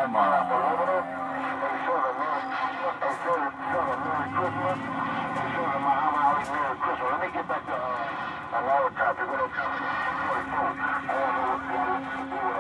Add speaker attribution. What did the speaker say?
Speaker 1: Come on.
Speaker 2: Let me get back to a lower topic. What I'm trying to 44. I don't know what